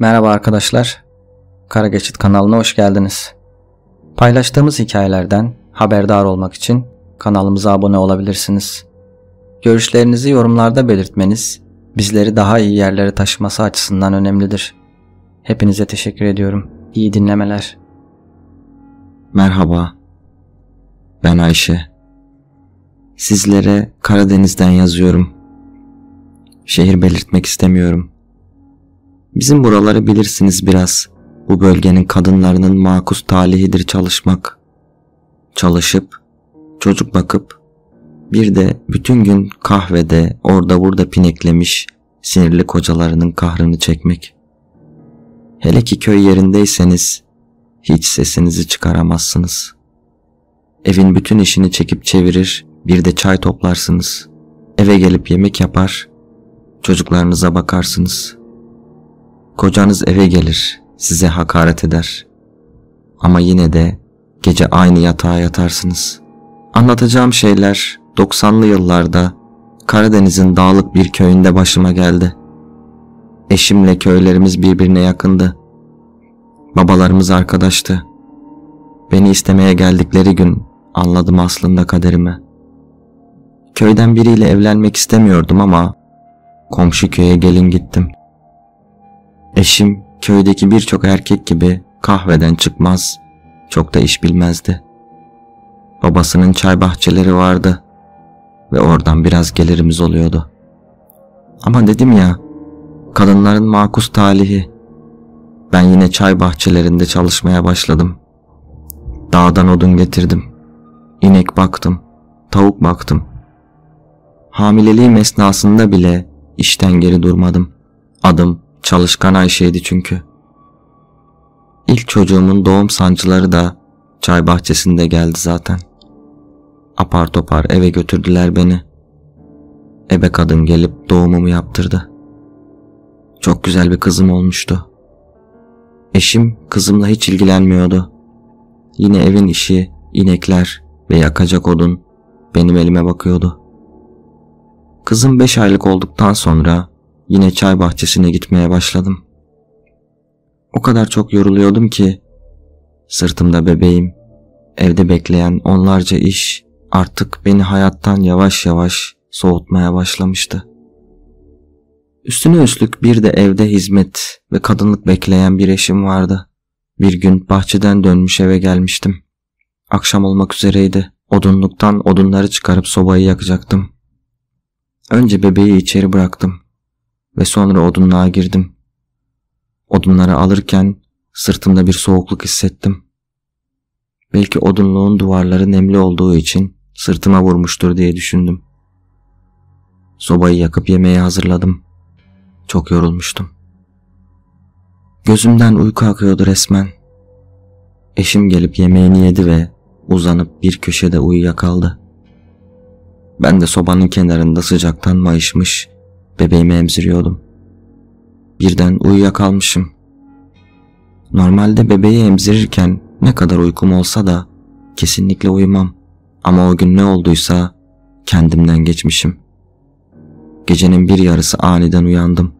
Merhaba arkadaşlar, Kara Geçit kanalına hoş geldiniz. Paylaştığımız hikayelerden haberdar olmak için kanalımıza abone olabilirsiniz. Görüşlerinizi yorumlarda belirtmeniz bizleri daha iyi yerlere taşıması açısından önemlidir. Hepinize teşekkür ediyorum. İyi dinlemeler. Merhaba, ben Ayşe. Sizlere Karadeniz'den yazıyorum. Şehir belirtmek istemiyorum. Bizim buraları bilirsiniz biraz. Bu bölgenin kadınlarının makus talihidir çalışmak. Çalışıp, çocuk bakıp, bir de bütün gün kahvede orada burada pineklemiş sinirli kocalarının kahrını çekmek. Hele ki köy yerindeyseniz hiç sesinizi çıkaramazsınız. Evin bütün işini çekip çevirir, bir de çay toplarsınız. Eve gelip yemek yapar, çocuklarınıza bakarsınız. Kocanız eve gelir, size hakaret eder. Ama yine de gece aynı yatağa yatarsınız. Anlatacağım şeyler 90'lı yıllarda Karadeniz'in dağlık bir köyünde başıma geldi. Eşimle köylerimiz birbirine yakındı. Babalarımız arkadaştı. Beni istemeye geldikleri gün anladım aslında kaderimi. Köyden biriyle evlenmek istemiyordum ama komşu köye gelin gittim. Eşim köydeki birçok erkek gibi kahveden çıkmaz, çok da iş bilmezdi. Babasının çay bahçeleri vardı ve oradan biraz gelirimiz oluyordu. Ama dedim ya, kadınların makus talihi. Ben yine çay bahçelerinde çalışmaya başladım. Dağdan odun getirdim. İnek baktım, tavuk baktım. Hamileliğim esnasında bile işten geri durmadım. Adım Çalışkan Ayşe'ydi çünkü. İlk çocuğumun doğum sancıları da çay bahçesinde geldi zaten. Apar topar eve götürdüler beni. Ebe kadın gelip doğumumu yaptırdı. Çok güzel bir kızım olmuştu. Eşim kızımla hiç ilgilenmiyordu. Yine evin işi, inekler ve yakacak odun benim elime bakıyordu. Kızım 5 aylık olduktan sonra yine çay bahçesine gitmeye başladım. O kadar çok yoruluyordum ki sırtımda bebeğim, evde bekleyen onlarca iş artık beni hayattan yavaş yavaş soğutmaya başlamıştı. Üstüne üstlük bir de evde hizmet ve kadınlık bekleyen bir eşim vardı. Bir gün bahçeden dönmüş eve gelmiştim. Akşam olmak üzereydi. Odunluktan odunları çıkarıp sobayı yakacaktım. Önce bebeği içeri bıraktım ve sonra odunluğa girdim. Odunları alırken sırtımda bir soğukluk hissettim. Belki odunluğun duvarları nemli olduğu için sırtıma vurmuştur diye düşündüm. Sobayı yakıp yemeği hazırladım. Çok yorulmuştum. Gözümden uyku akıyordu resmen. Eşim gelip yemeğini yedi ve uzanıp bir köşede uyuyakaldı. Ben de sobanın kenarında sıcaktan mayışmış bebeğimi emziriyordum. Birden uyuyakalmışım. Normalde bebeği emzirirken ne kadar uykum olsa da kesinlikle uyumam. Ama o gün ne olduysa kendimden geçmişim. Gecenin bir yarısı aniden uyandım.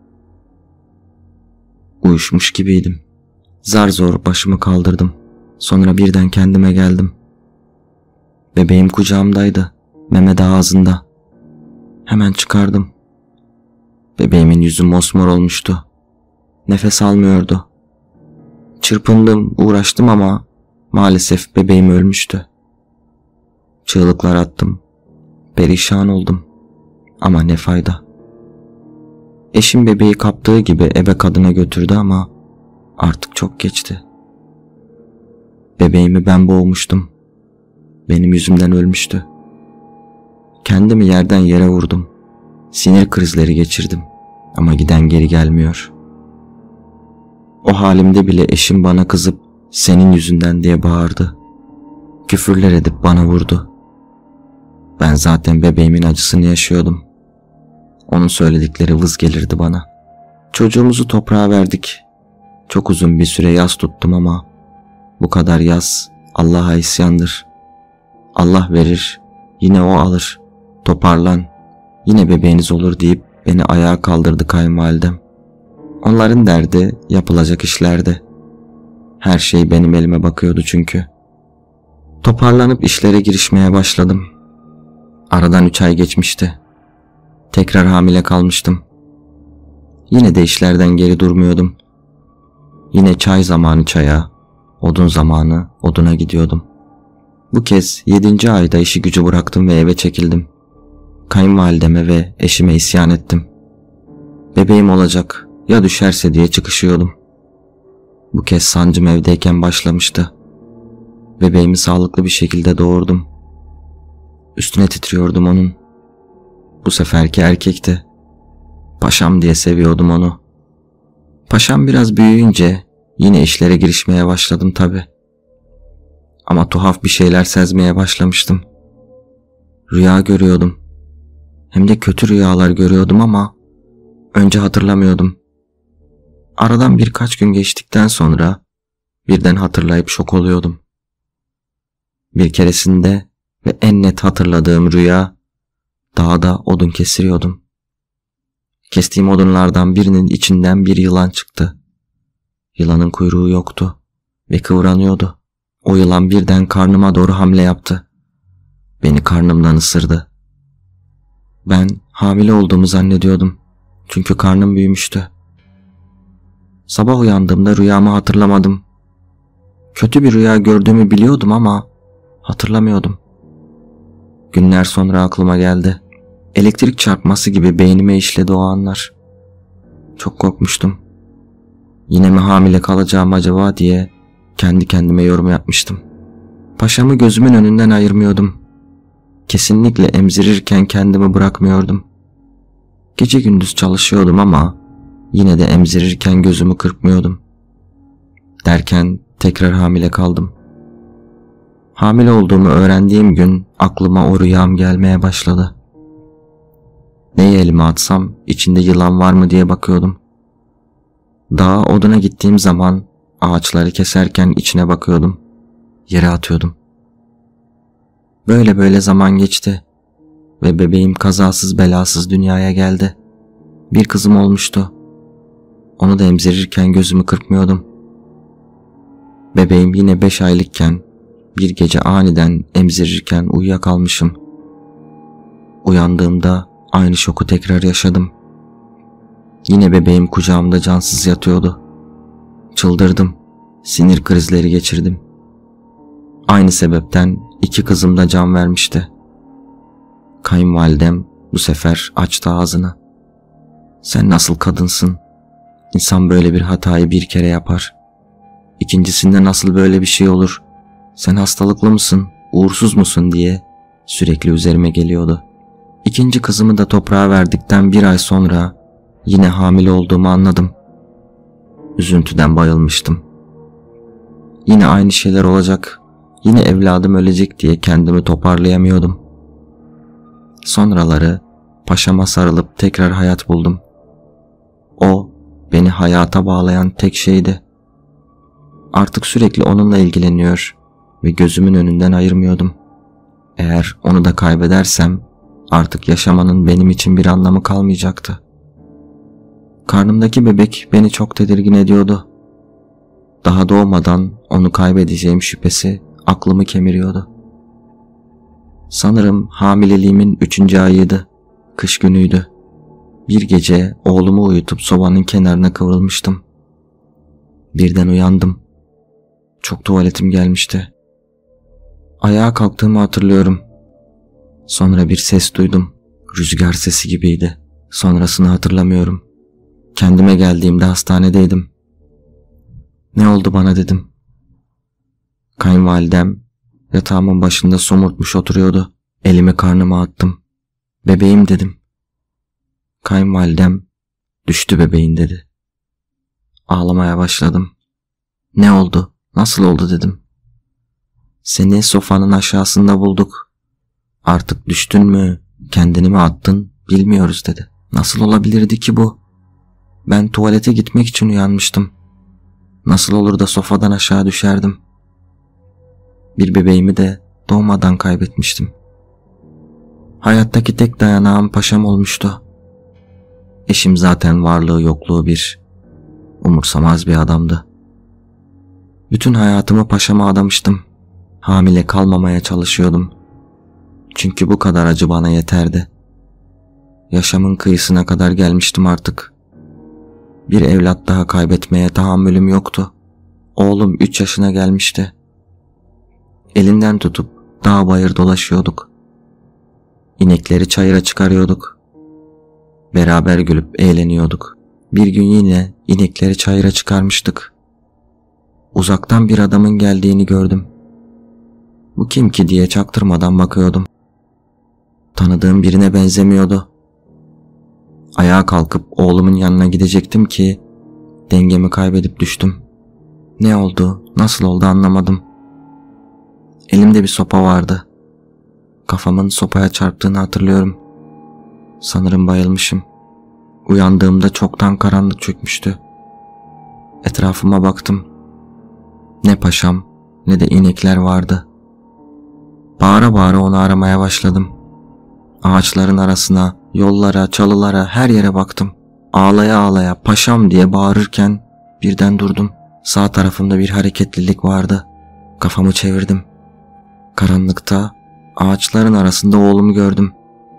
Uyuşmuş gibiydim. Zar zor başımı kaldırdım. Sonra birden kendime geldim. Bebeğim kucağımdaydı. Meme de ağzında. Hemen çıkardım. Bebeğimin yüzü mosmor olmuştu. Nefes almıyordu. Çırpındım, uğraştım ama maalesef bebeğim ölmüştü. Çığlıklar attım. Perişan oldum. Ama ne fayda. Eşim bebeği kaptığı gibi ebe kadına götürdü ama artık çok geçti. Bebeğimi ben boğmuştum. Benim yüzümden ölmüştü. Kendimi yerden yere vurdum. Sinir krizleri geçirdim ama giden geri gelmiyor. O halimde bile eşim bana kızıp senin yüzünden diye bağırdı. Küfürler edip bana vurdu. Ben zaten bebeğimin acısını yaşıyordum. Onun söyledikleri vız gelirdi bana. Çocuğumuzu toprağa verdik. Çok uzun bir süre yas tuttum ama bu kadar yas Allah'a isyandır. Allah verir, yine o alır. Toparlan, yine bebeğiniz olur deyip beni ayağa kaldırdı kayınvalidem. Onların derdi yapılacak işlerdi. Her şey benim elime bakıyordu çünkü. Toparlanıp işlere girişmeye başladım. Aradan 3 ay geçmişti. Tekrar hamile kalmıştım. Yine de işlerden geri durmuyordum. Yine çay zamanı çaya, odun zamanı oduna gidiyordum. Bu kez 7. ayda işi gücü bıraktım ve eve çekildim. Kayınvalideme ve eşime isyan ettim. Bebeğim olacak, ya düşerse diye çıkışıyordum. Bu kez sancım evdeyken başlamıştı. Bebeğimi sağlıklı bir şekilde doğurdum. Üstüne titriyordum onun. Bu seferki erkekti. Paşam diye seviyordum onu. Paşam biraz büyüyünce yine işlere girişmeye başladım tabii. Ama tuhaf bir şeyler sezmeye başlamıştım. Rüya görüyordum. Hem de kötü rüyalar görüyordum ama önce hatırlamıyordum. Aradan birkaç gün geçtikten sonra birden hatırlayıp şok oluyordum. Bir keresinde ve en net hatırladığım rüya, dağda odun kesiriyordum. Kestiğim odunlardan birinin içinden bir yılan çıktı. Yılanın kuyruğu yoktu ve kıvranıyordu. O yılan birden karnıma doğru hamle yaptı. Beni karnımdan ısırdı. Ben hamile olduğumu zannediyordum. Çünkü karnım büyümüştü. Sabah uyandığımda rüyamı hatırlamadım. Kötü bir rüya gördüğümü biliyordum ama hatırlamıyordum. Günler sonra aklıma geldi. Elektrik çarpması gibi beynime işledi o anlar. Çok korkmuştum. Yine mi hamile kalacağım acaba diye kendi kendime yorum yapmıştım. Paşamı gözümün önünden ayırmıyordum. Kesinlikle emzirirken kendimi bırakmıyordum. Gece gündüz çalışıyordum ama yine de emzirirken gözümü kırpmıyordum. Derken tekrar hamile kaldım. Hamile olduğumu öğrendiğim gün aklıma o rüyam gelmeye başladı. Neyi elime atsam içinde yılan var mı diye bakıyordum. Dağa oduna gittiğim zaman ağaçları keserken içine bakıyordum. Yere atıyordum. Böyle zaman geçti ve bebeğim kazasız belasız dünyaya geldi. Bir kızım olmuştu. Onu da emzirirken gözümü kırpmıyordum. Bebeğim yine 5 aylıkken bir gece aniden emzirirken uyuyakalmışım. Uyandığımda aynı şoku tekrar yaşadım. Yine bebeğim kucağımda cansız yatıyordu. Çıldırdım. Sinir krizleri geçirdim. Aynı sebepten 2 kızım da can vermişti. Kayınvalidem bu sefer açtı ağzını. Sen nasıl kadınsın? İnsan böyle bir hatayı bir kere yapar. İkincisinde nasıl böyle bir şey olur? Sen hastalıklı mısın, uğursuz musun diye sürekli üzerime geliyordu. 2. kızımı da toprağa verdikten 1 ay sonra yine hamile olduğumu anladım. Üzüntüden bayılmıştım. Yine aynı şeyler olacak, yine evladım ölecek diye kendimi toparlayamıyordum. Sonraları paşama sarılıp tekrar hayat buldum. O, beni hayata bağlayan tek şeydi. Artık sürekli onunla ilgileniyor ve gözümün önünden ayırmıyordum. Eğer onu da kaybedersem artık yaşamanın benim için bir anlamı kalmayacaktı. Karnımdaki bebek beni çok tedirgin ediyordu. Daha doğmadan onu kaybedeceğim şüphesi aklımı kemiriyordu. Sanırım hamileliğimin 3. ayıydı. Kış günüydü. Bir gece oğlumu uyutup sobanın kenarına kıvrılmıştım. Birden uyandım. Çok tuvaletim gelmişti. Ayağa kalktığımı hatırlıyorum. Sonra bir ses duydum. Rüzgar sesi gibiydi. Sonrasını hatırlamıyorum. Kendime geldiğimde hastanedeydim. Ne oldu bana dedim. Kayınvalidem yatağımın başında somurtmuş oturuyordu. Elimi karnıma attım. Bebeğim dedim. Kayınvalidem düştü bebeğin dedi. Ağlamaya başladım. Ne oldu? Nasıl oldu dedim. Seni sofanın aşağısında bulduk. Artık düştün mü, kendini mi attın bilmiyoruz dedi. Nasıl olabilirdi ki bu? Ben tuvalete gitmek için uyanmıştım. Nasıl olur da sofadan aşağı düşerdim? Bir bebeğimi de doğmadan kaybetmiştim. Hayattaki tek dayanağım paşam olmuştu. Eşim zaten varlığı yokluğu bir. umursamaz bir adamdı. Bütün hayatımı paşama adamıştım. Hamile kalmamaya çalışıyordum. Çünkü bu kadar acı bana yeterdi. Yaşamın kıyısına kadar gelmiştim artık. Bir evlat daha kaybetmeye tahammülüm yoktu. Oğlum 3 yaşına gelmişti. Elinden tutup dağ bayır dolaşıyorduk. İnekleri çayıra çıkarıyorduk. Beraber gülüp eğleniyorduk. Bir gün yine inekleri çayıra çıkarmıştık. Uzaktan bir adamın geldiğini gördüm. Bu kim ki diye çaktırmadan bakıyordum. Tanıdığım birine benzemiyordu. Ayağa kalkıp oğlumun yanına gidecektim ki dengemi kaybedip düştüm. Ne oldu, nasıl oldu anlamadım. Elimde bir sopa vardı. Kafamın sopaya çarptığını hatırlıyorum. Sanırım bayılmışım. Uyandığımda çoktan karanlık çökmüştü. Etrafıma baktım. Ne paşam ne de inekler vardı. Bağıra bağıra onu aramaya başladım. Ağaçların arasına, yollara, çalılara, her yere baktım. Ağlaya ağlaya paşam diye bağırırken birden durdum. Sağ tarafımda bir hareketlilik vardı. Kafamı çevirdim. Karanlıkta ağaçların arasında oğlumu gördüm.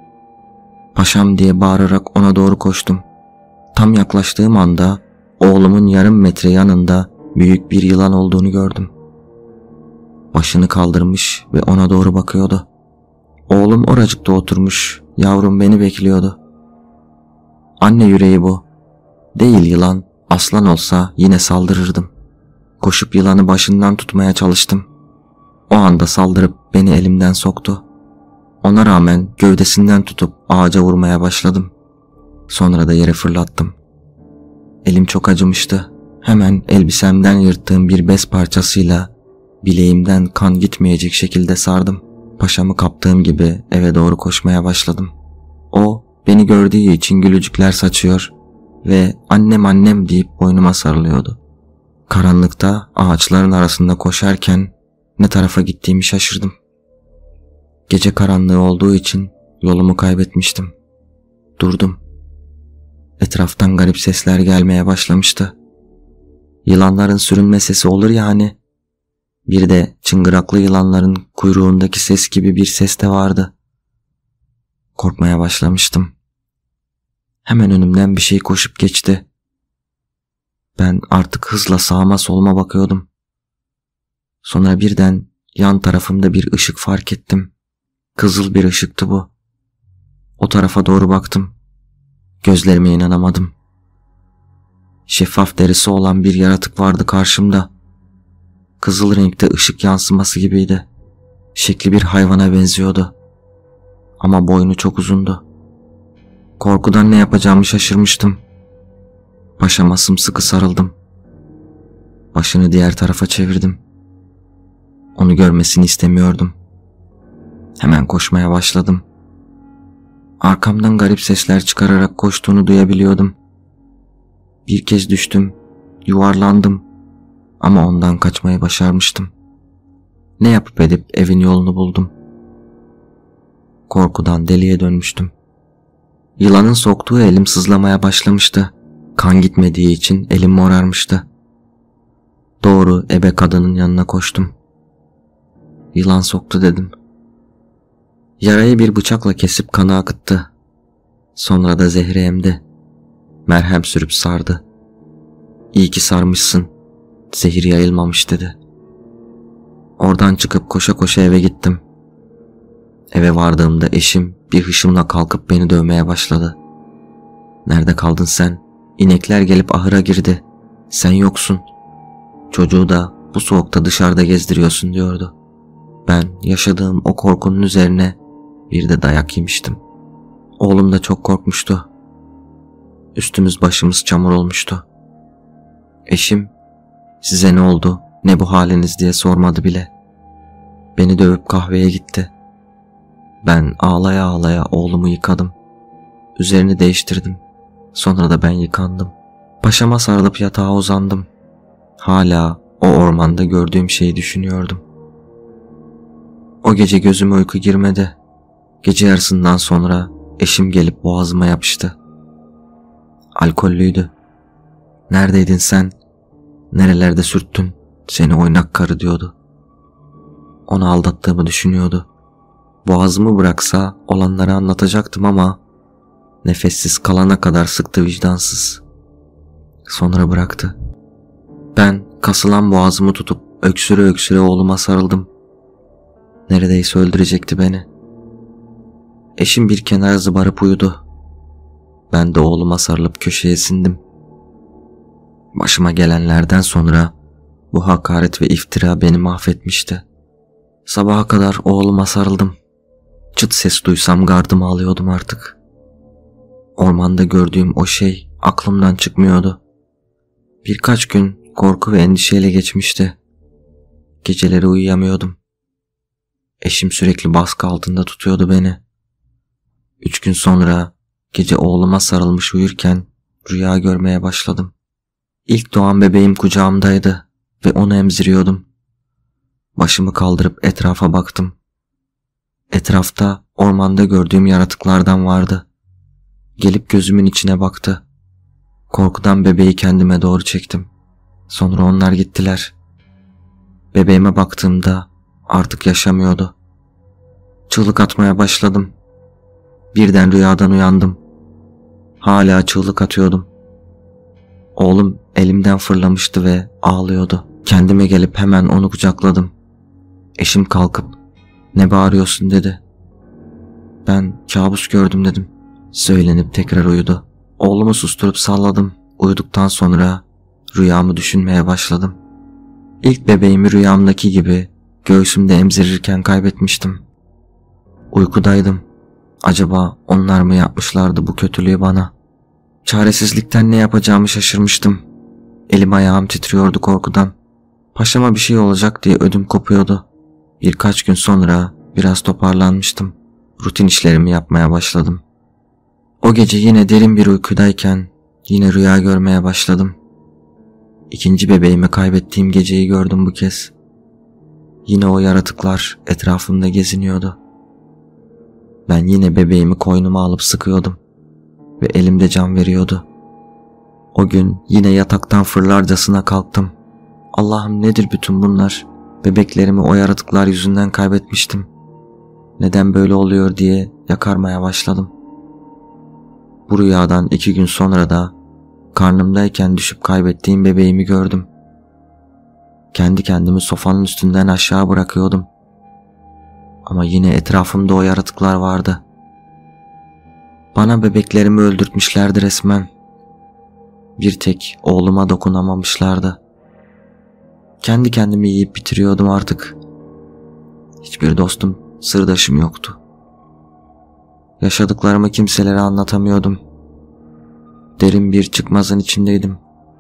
Paşam diye bağırarak ona doğru koştum. Tam yaklaştığım anda oğlumun yarım metre yanında büyük bir yılan olduğunu gördüm. Başını kaldırmış ve ona doğru bakıyordu. Oğlum oracıkta oturmuş, yavrum beni bekliyordu. Anne yüreği bu. Değil yılan, aslan olsa yine saldırırdım. Koşup yılanı başından tutmaya çalıştım. O anda saldırıp beni elimden soktu. Ona rağmen gövdesinden tutup ağaca vurmaya başladım. Sonra da yere fırlattım. Elim çok acımıştı. Hemen elbisemden yırttığım bir bez parçasıyla bileğimden kan gitmeyecek şekilde sardım. Paşamı kaptığım gibi eve doğru koşmaya başladım. O beni gördüğü için gülücükler saçıyor ve annem annem deyip boynuma sarılıyordu. Karanlıkta ağaçların arasında koşarken ne tarafa gittiğimi şaşırdım. Gece karanlığı olduğu için yolumu kaybetmiştim. Durdum. Etraftan garip sesler gelmeye başlamıştı. Yılanların sürünme sesi olur ya hani. Bir de çıngıraklı yılanların kuyruğundaki ses gibi bir ses de vardı. Korkmaya başlamıştım. Hemen önümden bir şey koşup geçti. Ben artık hızla sağıma soluma bakıyordum. Sonra birden yan tarafımda bir ışık fark ettim. Kızıl bir ışıktı bu. O tarafa doğru baktım. Gözlerime inanamadım. Şeffaf derisi olan bir yaratık vardı karşımda. Kızıl renkte ışık yansıması gibiydi. Şekli bir hayvana benziyordu. Ama boynu çok uzundu. Korkudan ne yapacağımı şaşırmıştım. Paşama sımsıkı sarıldım. Başını diğer tarafa çevirdim. Onu görmesini istemiyordum. Hemen koşmaya başladım. Arkamdan garip sesler çıkararak koştuğunu duyabiliyordum. Bir kez düştüm, yuvarlandım ama ondan kaçmayı başarmıştım. Ne yapıp edip evin yolunu buldum. Korkudan deliye dönmüştüm. Yılanın soktuğu elim sızlamaya başlamıştı. Kan gitmediği için elim morarmıştı. Doğru ebe kadının yanına koştum. Yılan soktu dedim. Yarayı bir bıçakla kesip kanı akıttı. Sonra da zehri emdi. Merhem sürüp sardı. İyi ki sarmışsın. Zehir yayılmamış dedi. Oradan çıkıp koşa koşa eve gittim. Eve vardığımda eşim bir hışımla kalkıp beni dövmeye başladı. Nerede kaldın sen? İnekler gelip ahıra girdi. Sen yoksun. Çocuğu da bu soğukta dışarıda gezdiriyorsun diyordu. Ben yaşadığım o korkunun üzerine bir de dayak yemiştim. Oğlum da çok korkmuştu. Üstümüz başımız çamur olmuştu. Eşim, size ne oldu, ne bu haliniz diye sormadı bile. Beni dövüp kahveye gitti. Ben ağlaya ağlaya oğlumu yıkadım. Üzerini değiştirdim. Sonra da ben yıkandım. Paşama sarılıp yatağa uzandım. Hala o ormanda gördüğüm şeyi düşünüyordum. O gece gözüme uyku girmedi. Gece yarısından sonra eşim gelip boğazıma yapıştı. Alkollüydü. Neredeydin sen? Nerelerde sürttün? Seni oynak karı diyordu. Onu aldattığımı düşünüyordu. Boğazımı bıraksa olanları anlatacaktım ama nefessiz kalana kadar sıktı vicdansız. Sonra bıraktı. Ben kasılan boğazımı tutup öksüre öksüre oğluma sarıldım. Neredeyse öldürecekti beni. Eşim bir kenara zıbarıp uyudu. Ben de oğluma sarılıp köşeye sindim. Başıma gelenlerden sonra bu hakaret ve iftira beni mahvetmişti. Sabaha kadar oğluma sarıldım. Çıt ses duysam gardımı alıyordum artık. Ormanda gördüğüm o şey aklımdan çıkmıyordu. Birkaç gün korku ve endişeyle geçmişti. Geceleri uyuyamıyordum. Eşim sürekli baskı altında tutuyordu beni. 3 gün sonra gece oğluma sarılmış uyurken rüya görmeye başladım. İlk doğan bebeğim kucağımdaydı ve onu emziriyordum. Başımı kaldırıp etrafa baktım. Etrafta ormanda gördüğüm yaratıklardan vardı. Gelip gözümün içine baktı. Korkudan bebeği kendime doğru çektim. Sonra onlar gittiler. Bebeğime baktığımda artık yaşamıyordu. Çığlık atmaya başladım. Birden rüyadan uyandım. Hala çığlık atıyordum. Oğlum elimden fırlamıştı ve ağlıyordu. Kendime gelip hemen onu kucakladım. Eşim kalkıp "Ne bağırıyorsun?" dedi. Ben kabus gördüm dedim. Söylenip tekrar uyudu. Oğlumu susturup salladım. Uyuduktan sonra rüyamı düşünmeye başladım. İlk bebeğimi rüyamdaki gibi göğsümde emzirirken kaybetmiştim. Uykudaydım. Acaba onlar mı yapmışlardı bu kötülüğü bana? Çaresizlikten ne yapacağımı şaşırmıştım. Elim ayağım titriyordu korkudan. Paşama bir şey olacak diye ödüm kopuyordu. Birkaç gün sonra biraz toparlanmıştım. Rutin işlerimi yapmaya başladım. O gece yine derin bir uykudayken yine rüya görmeye başladım. İkinci bebeğimi kaybettiğim geceyi gördüm bu kez. Yine o yaratıklar etrafımda geziniyordu. Ben yine bebeğimi koynuma alıp sıkıyordum ve elimde can veriyordu. O gün yine yataktan fırlarcasına kalktım. Allah'ım, nedir bütün bunlar? Bebeklerimi o yaratıklar yüzünden kaybetmiştim. Neden böyle oluyor diye yakarmaya başladım. Bu rüyadan 2 gün sonra da karnımdayken düşüp kaybettiğim bebeğimi gördüm. Kendi kendimi sofanın üstünden aşağı bırakıyordum. Ama yine etrafımda o yaratıklar vardı. Bana bebeklerimi öldürtmüşlerdi resmen. Bir tek oğluma dokunamamışlardı. Kendi kendimi yiyip bitiriyordum artık. Hiçbir dostum, sırdaşım yoktu. Yaşadıklarımı kimselere anlatamıyordum. Derin bir çıkmazın içindeydim.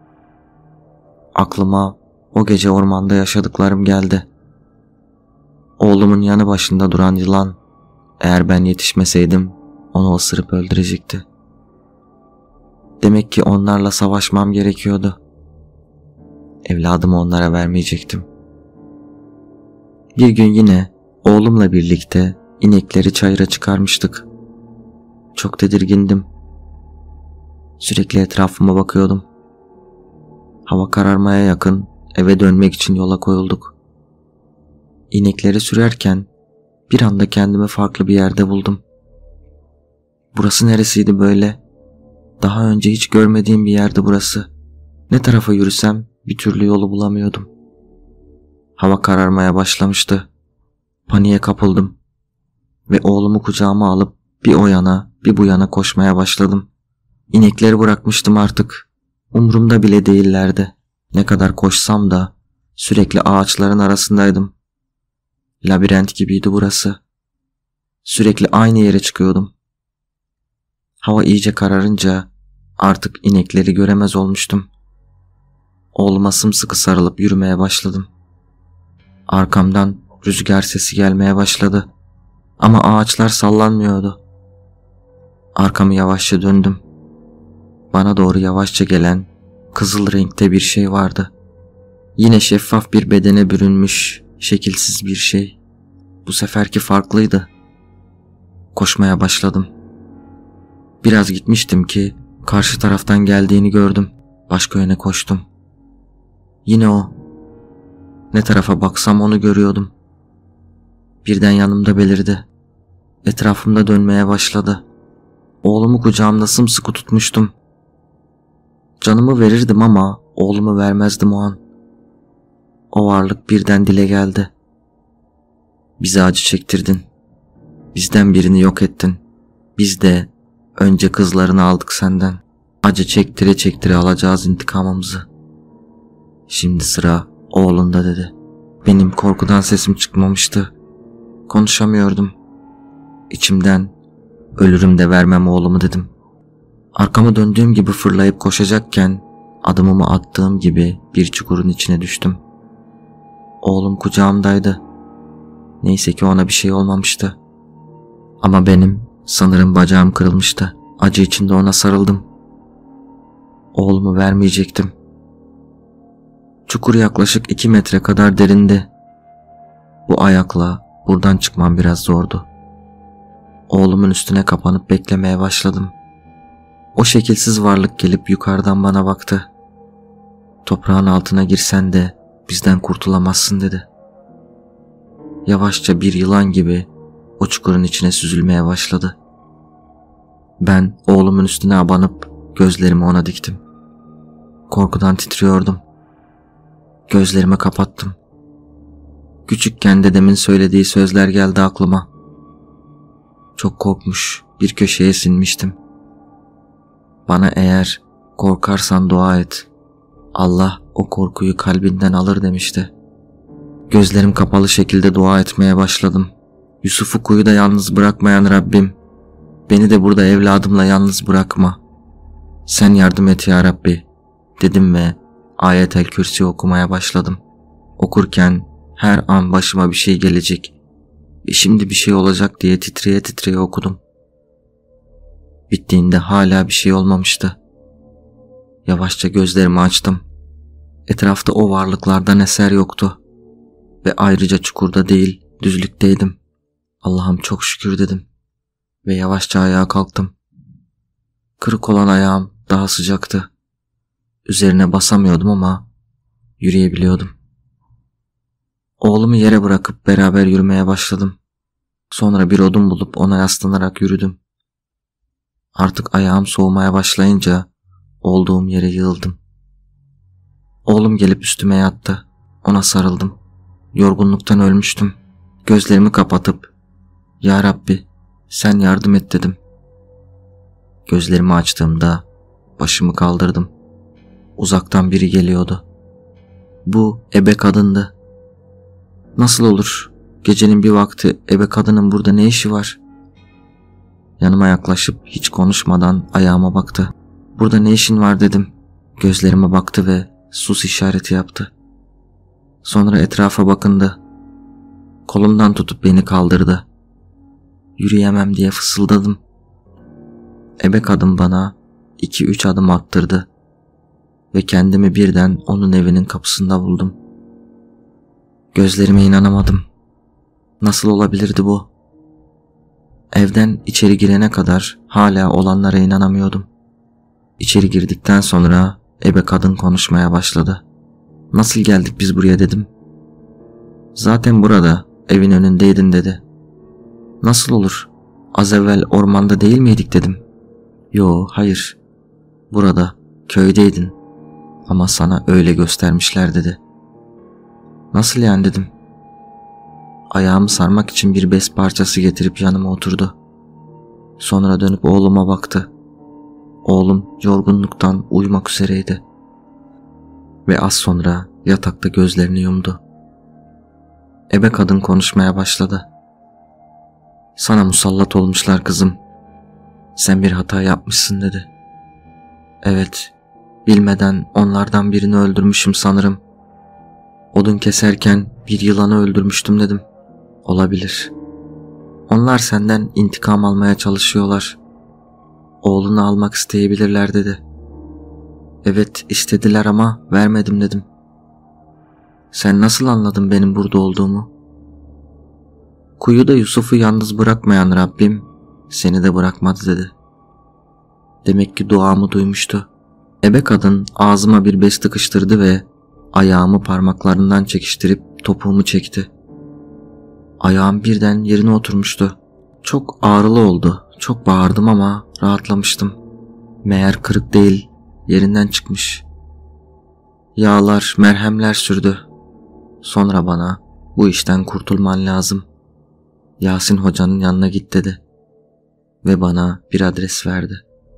Aklıma o gece ormanda yaşadıklarım geldi. Oğlumun yanı başında duran yılan, eğer ben yetişmeseydim onu ısırıp öldürecekti. Demek ki onlarla savaşmam gerekiyordu. Evladımı onlara vermeyecektim. Bir gün yine oğlumla birlikte inekleri çayıra çıkarmıştık. Çok tedirgindim. Sürekli etrafıma bakıyordum. Hava kararmaya yakın eve dönmek için yola koyulduk. İnekleri sürerken bir anda kendimi farklı bir yerde buldum. Burası neresiydi böyle? Daha önce hiç görmediğim bir yerdi burası. Ne tarafa yürüsem bir türlü yolu bulamıyordum. Hava kararmaya başlamıştı. Paniğe kapıldım ve oğlumu kucağıma alıp bir o yana bir bu yana koşmaya başladım. İnekleri bırakmıştım artık. Umurumda bile değillerdi. Ne kadar koşsam da sürekli ağaçların arasındaydım. Labirent gibiydi burası. Sürekli aynı yere çıkıyordum. Hava iyice kararınca artık inekleri göremez olmuştum. Oğluma sımsıkı sarılıp yürümeye başladım. Arkamdan rüzgar sesi gelmeye başladı. Ama ağaçlar sallanmıyordu. Arkamı yavaşça döndüm. Bana doğru yavaşça gelen kızıl renkte bir şey vardı. Yine şeffaf bir bedene bürünmüş, şekilsiz bir şey. Bu seferki farklıydı. Koşmaya başladım. Biraz gitmiştim ki karşı taraftan geldiğini gördüm. Başka yöne koştum. Yine o. Ne tarafa baksam onu görüyordum. Birden yanımda belirdi. Etrafımda dönmeye başladı. Oğlumu kucağımda sımsıkı tutmuştum. Canımı verirdim ama oğlumu vermezdim o an. O varlık birden dile geldi. Bize acı çektirdin. Bizden birini yok ettin. Biz de önce kızlarını aldık senden. Acı çektire çektire alacağız intikamımızı. Şimdi sıra oğlunda dedi. Benim korkudan sesim çıkmamıştı. Konuşamıyordum. İçimden ölürüm de vermem oğlumu dedim. Arkamı döndüğüm gibi fırlayıp koşacakken adımımı attığım gibi bir çukurun içine düştüm. Oğlum kucağımdaydı. Neyse ki ona bir şey olmamıştı. Ama benim sanırım bacağım kırılmıştı. Acı içinde ona sarıldım. Oğlumu vermeyecektim. Çukur yaklaşık 2 metre kadar derindi. Bu ayakla buradan çıkmam biraz zordu. Oğlumun üstüne kapanıp beklemeye başladım. O şekilsiz varlık gelip yukarıdan bana baktı. Toprağın altına girsen de bizden kurtulamazsın dedi. Yavaşça bir yılan gibi o çukurun içine süzülmeye başladı. Ben oğlumun üstüne abanıp gözlerimi ona diktim. Korkudan titriyordum. Gözlerimi kapattım. Küçükken dedemin söylediği sözler geldi aklıma. Çok korkmuş, bir köşeye sinmiştim. Bana eğer korkarsan dua et. Allah o korkuyu kalbinden alır demişti. Gözlerim kapalı şekilde dua etmeye başladım. Yusuf'u kuyuda yalnız bırakmayan Rabbim, beni de burada evladımla yalnız bırakma. Sen yardım et ya Rabbi dedim ve Ayet-el Kürsi okumaya başladım. Okurken her an başıma bir şey gelecek ve şimdi bir şey olacak diye titreye titreye okudum. Bittiğinde hala bir şey olmamıştı. Yavaşça gözlerimi açtım. Etrafta o varlıklardan eser yoktu. Ve ayrıca çukurda değil, düzlükteydim. Allah'ım çok şükür dedim. Ve yavaşça ayağa kalktım. Kırık olan ayağım daha sıcaktı. Üzerine basamıyordum ama yürüyebiliyordum. Oğlumu yere bırakıp beraber yürümeye başladım. Sonra bir odun bulup ona yaslanarak yürüdüm. Artık ayağım soğumaya başlayınca olduğum yere yığıldım. Oğlum gelip üstüme yattı. Ona sarıldım. Yorgunluktan ölmüştüm. Gözlerimi kapatıp "Ya Rabbi, sen yardım et" dedim. Gözlerimi açtığımda başımı kaldırdım. Uzaktan biri geliyordu. Bu ebe kadındı. Nasıl olur? Gecenin bir vakti ebe kadının burada ne işi var? Yanıma yaklaşıp hiç konuşmadan ayağıma baktı. "Burada ne işin var?" dedim. Gözlerime baktı ve sus işareti yaptı. Sonra etrafa bakındı. Kolumdan tutup beni kaldırdı. Yürüyemem diye fısıldadım. Ebe kadın bana 2-3 adım attırdı ve kendimi birden onun evinin kapısında buldum. Gözlerime inanamadım. Nasıl olabilirdi bu? Evden içeri girene kadar hala olanlara inanamıyordum. İçeri girdikten sonra ebe kadın konuşmaya başladı. "Nasıl geldik biz buraya?" dedim. "Zaten burada, evin önündeydin" dedi. "Nasıl olur? Az evvel ormanda değil miydik?" dedim. "Yo, hayır. Burada, köydeydin. Ama sana öyle göstermişler" dedi. "Nasıl yani?" dedim. Ayağımı sarmak için bir bez parçası getirip yanıma oturdu. Sonra dönüp oğluma baktı. Oğlum yorgunluktan uyumak üzereydi. Ve az sonra yatakta gözlerini yumdu. Ebe kadın konuşmaya başladı. "Sana musallat olmuşlar kızım. Sen bir hata yapmışsın" dedi. "Evet, bilmeden onlardan birini öldürmüşüm sanırım. Odun keserken bir yılanı öldürmüştüm" dedim. "Olabilir. Onlar senden intikam almaya çalışıyorlar. Oğlunu almak isteyebilirler" dedi. "Evet, istediler ama vermedim" dedim. "Sen nasıl anladın benim burada olduğumu?" "Kuyuda Yusuf'u yalnız bırakmayan Rabbim seni de bırakmadı" dedi. Demek ki duamı duymuştu. Ebe kadın ağzıma bir bez tıkıştırdı ve ayağımı parmaklarından çekiştirip topuğumu çekti. Ayağım birden yerine oturmuştu. Çok ağrılı oldu. Çok bağırdım ama rahatlamıştım. Meğer kırık değil, yerinden çıkmış. Yağlar, merhemler sürdü. Sonra bana bu işten kurtulman lazım. Yasin hocanın yanına git dedi. Ve bana bir adres verdi.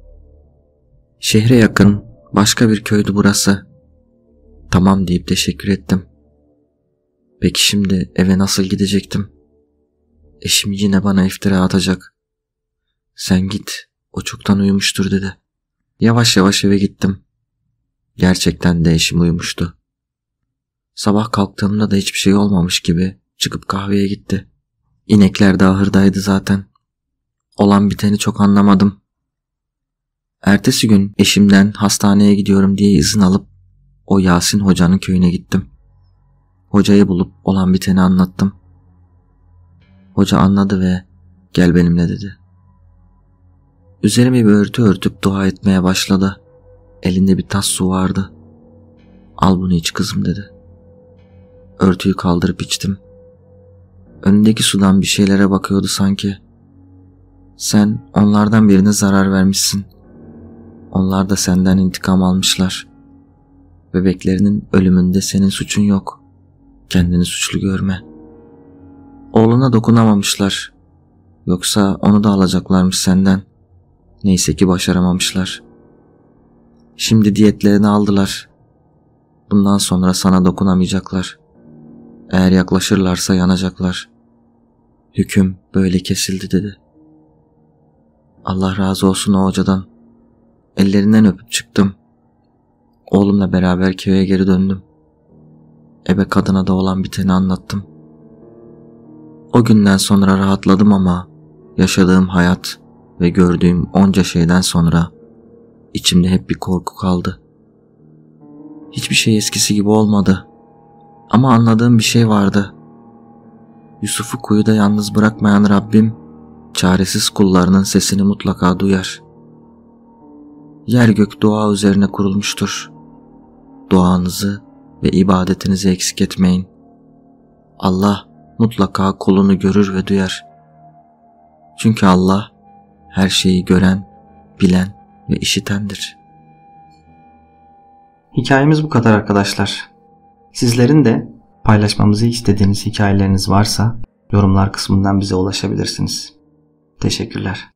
Şehre yakın başka bir köydü burası. Tamam deyip teşekkür ettim. Peki şimdi eve nasıl gidecektim? Eşim yine bana iftira atacak. Sen git, o çoktan uyumuştur dedi. Yavaş yavaş eve gittim. Gerçekten de eşim uyumuştu. Sabah kalktığımda da hiçbir şey olmamış gibi çıkıp kahveye gitti. İnekler de ahırdaydı zaten. Olan biteni çok anlamadım. Ertesi gün eşimden hastaneye gidiyorum diye izin alıp o Yasin hocanın köyüne gittim. Hocayı bulup olan biteni anlattım. Hoca anladı ve gel benimle dedi. Üzerime bir örtü örtüp dua etmeye başladı. Elinde bir tas su vardı. Al bunu iç kızım dedi. Örtüyü kaldırıp içtim. Önündeki sudan bir şeylere bakıyordu sanki. Sen onlardan birine zarar vermişsin. Onlar da senden intikam almışlar. Bebeklerinin ölümünde senin suçun yok. Kendini suçlu görme. Oğluna dokunamamışlar. Yoksa onu da alacaklarmış senden. Neyse ki başaramamışlar. Şimdi diyetlerini aldılar. Bundan sonra sana dokunamayacaklar. Eğer yaklaşırlarsa yanacaklar. Hüküm böyle kesildi dedi. Allah razı olsun o hocadan. Ellerinden öpüp çıktım. Oğlumla beraber köye geri döndüm. Ebe kadına da olan biteni anlattım. O günden sonra rahatladım ama yaşadığım hayat ve gördüğüm onca şeyden sonra içimde hep bir korku kaldı. Hiçbir şey eskisi gibi olmadı. Ama anladığım bir şey vardı. Yusuf'u kuyuda yalnız bırakmayan Rabbim, çaresiz kullarının sesini mutlaka duyar. Yer gök dua üzerine kurulmuştur. Duanızı ve ibadetinizi eksik etmeyin. Allah mutlaka kulunu görür ve duyar. Çünkü Allah her şeyi gören, bilen ve işitendir. Hikayemiz bu kadar arkadaşlar. Sizlerin de paylaşmamızı istediğiniz hikayeleriniz varsa yorumlar kısmından bize ulaşabilirsiniz. Teşekkürler.